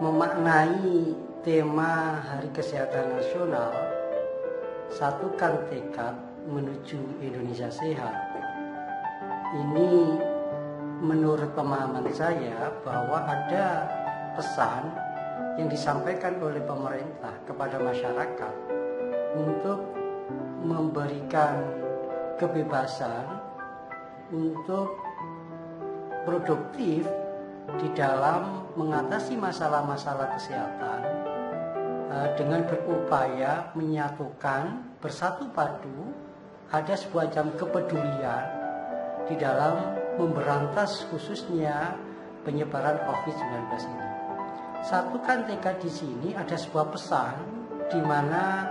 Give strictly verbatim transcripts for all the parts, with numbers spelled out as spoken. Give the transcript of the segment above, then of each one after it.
memaknai tema Hari Kesehatan Nasional, satukan tekad menuju Indonesia sehat. Ini menurut pemahaman saya bahwa ada pesan yang disampaikan oleh pemerintah kepada masyarakat untuk memberikan kebebasan untuk produktif di dalam mengatasi masalah-masalah kesehatan dengan berupaya menyatukan bersatu padu, ada sebuah jam kepedulian di dalam memberantas khususnya penyebaran covid sembilan belas ini. Satukan tekad di sini ada sebuah pesan di mana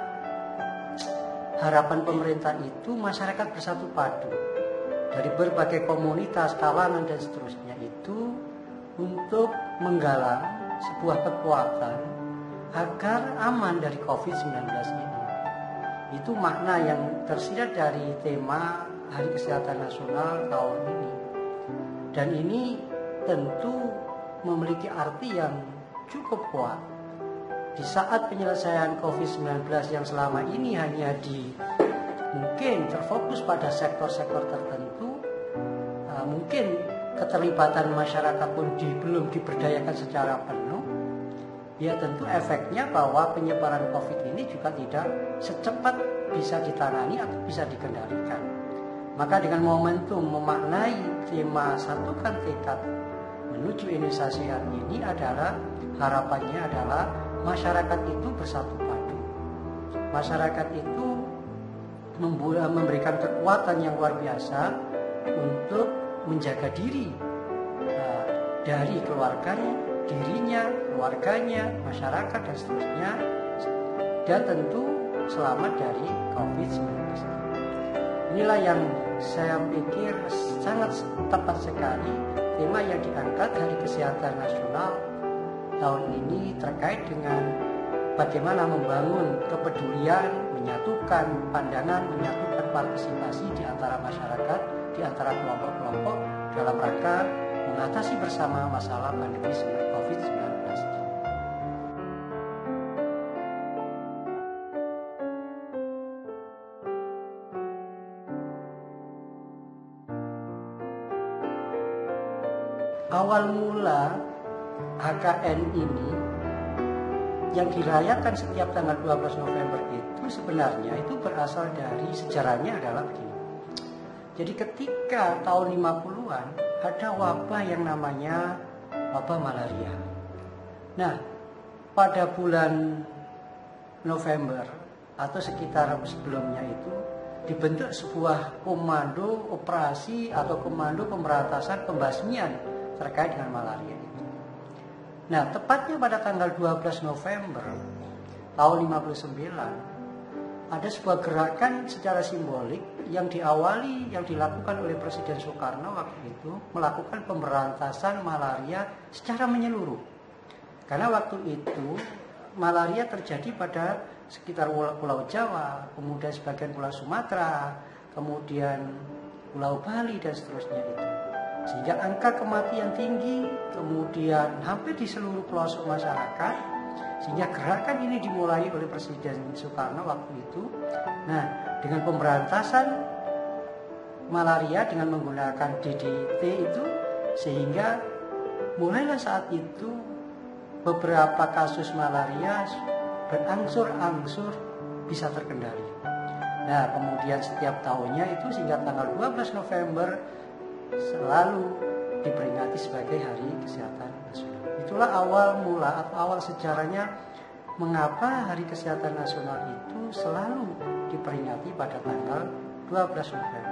harapan pemerintah itu masyarakat bersatu padu dari berbagai komunitas, kalangan dan seterusnya itu untuk menggalang sebuah kekuatan agar aman dari covid sembilan belas ini. Itu makna yang tersirat dari tema Hari Kesehatan Nasional tahun ini. Dan ini tentu memiliki arti yang cukup kuat. Di saat penyelesaian covid sembilan belas yang selama ini hanya di mungkin terfokus pada sektor-sektor tertentu, uh, mungkin keterlibatan masyarakat pun di, belum diberdayakan secara penuh, ya tentu efeknya bahwa penyebaran COVID ini juga tidak secepat bisa ditangani atau bisa dikendalikan. Maka dengan momentum memaknai tema satukan tekad menuju Indonesia sehat ini adalah harapannya adalah masyarakat itu bersatu padu. Masyarakat itu memberikan kekuatan yang luar biasa untuk menjaga diri uh, dari keluarganya, dirinya, keluarganya, masyarakat dan seterusnya, dan tentu selamat dari covid sembilan belas. Inilah yang saya pikir sangat tepat sekali tema yang diangkat Hari Kesehatan Nasional tahun ini terkait dengan bagaimana membangun kepedulian, menyatukan pandangan, menyatukan partisipasi di antara masyarakat, di antara kelompok-kelompok dalam rangka mengatasi bersama masalah pandemi covid sembilan belas. Awal mula H K N ini yang dirayakan setiap tanggal dua belas November itu sebenarnya itu berasal dari sejarahnya adalah begini. Jadi ketika tahun lima puluhan ada wabah yang namanya wabah malaria. Nah, pada bulan November atau sekitar sebelumnya itu dibentuk sebuah komando operasi atau komando pemberantasan pembasmian terkait dengan malaria itu. Nah, tepatnya pada tanggal dua belas November tahun lima puluh sembilan ada sebuah gerakan secara simbolik yang diawali, yang dilakukan oleh Presiden Soekarno waktu itu, melakukan pemberantasan malaria secara menyeluruh. Karena waktu itu malaria terjadi pada sekitar Pulau Jawa, kemudian sebagian Pulau Sumatera, kemudian Pulau Bali dan seterusnya itu. Sehingga angka kematian tinggi, kemudian hampir di seluruh pelosok masyarakat, sehingga gerakan ini dimulai oleh Presiden Soekarno waktu itu. Nah, dengan pemberantasan malaria dengan menggunakan D D T itu, sehingga mulailah saat itu beberapa kasus malaria berangsur-angsur bisa terkendali. Nah, kemudian setiap tahunnya itu sehingga tanggal dua belas November selalu diperingati sebagai Hari Kesehatan Nasional. Itulah awal mula atau awal sejarahnya mengapa Hari Kesehatan Nasional itu selalu diperingati pada tanggal dua belas November.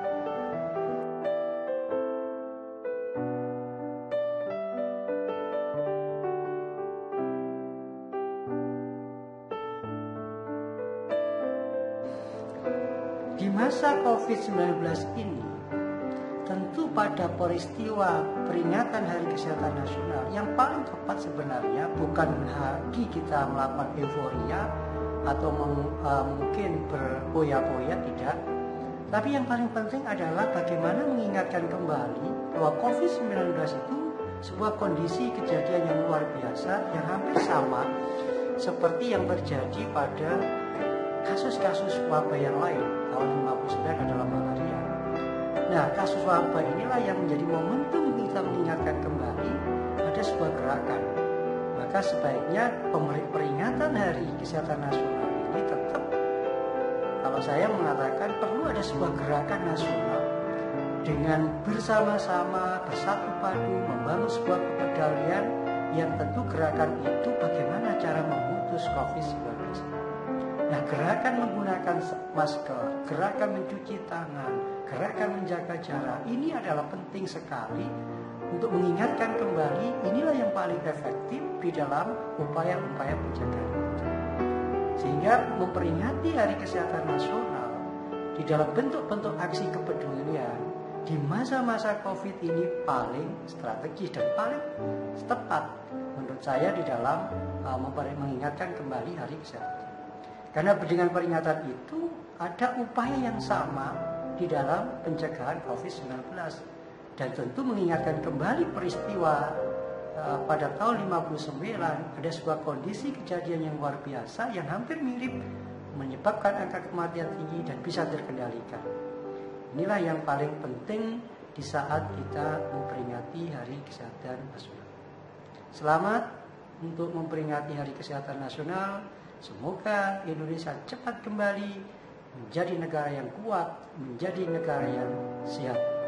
Di masa covid sembilan belas ini, tentu pada peristiwa peringatan Hari Kesehatan Nasional yang paling tepat sebenarnya bukan lagi kita melakukan euforia atau meng, uh, mungkin berpoya-poya, tidak. Tapi yang paling penting adalah bagaimana mengingatkan kembali bahwa covid sembilan belas itu sebuah kondisi kejadian yang luar biasa yang hampir sama seperti yang terjadi pada kasus-kasus wabah yang lain. Tahun lima puluh sembilan adalah malaria. Nah, kasus wabah inilah yang menjadi momentum kita mengingatkan kembali ada sebuah gerakan. Maka sebaiknya peringatan Hari Kesehatan Nasional ini tetap, kalau saya mengatakan perlu ada sebuah gerakan nasional dengan bersama-sama bersatu padu membangun sebuah kepedalian yang tentu gerakan itu bagaimana cara memutus covid sembilan belas. Nah, gerakan menggunakan masker, gerakan mencuci tangan, gerakan menjaga jarak, ini adalah penting sekali untuk mengingatkan kembali inilah yang paling efektif di dalam upaya-upaya pencegahan itu. Sehingga memperingati Hari Kesehatan Nasional di dalam bentuk-bentuk aksi kepedulian di masa-masa Covid ini paling strategis dan paling tepat menurut saya di dalam uh, mengingatkan kembali Hari Kesehatan. Karena dengan peringatan itu ada upaya yang sama di dalam pencegahan covid sembilan belas dan tentu mengingatkan kembali peristiwa uh, pada tahun lima puluh sembilan ada sebuah kondisi kejadian yang luar biasa yang hampir mirip menyebabkan angka kematian tinggi dan bisa terkendalikan. Inilah yang paling penting di saat kita memperingati Hari Kesehatan Nasional. Selamat untuk memperingati Hari Kesehatan Nasional. Semoga Indonesia cepat kembali menjadi negara yang kuat, menjadi negara yang sehat.